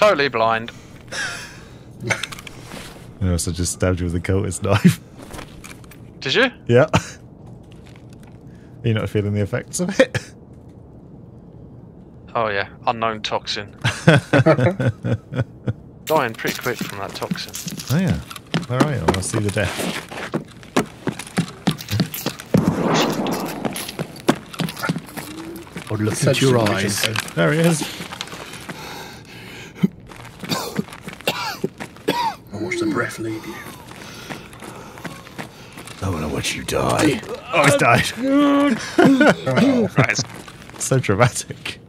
totally blind. I also just stabbed you with a cultist knife. Did you? Yeah. Are you not feeling the effects of it? Oh yeah, unknown toxin. Dying pretty quick from that toxin. Oh yeah. Alright, I want to see the death. I'd look into your eyes. There he is. And watch the breath leave you. I want to watch you die. Oh, he's died. Oh, Christ. So dramatic.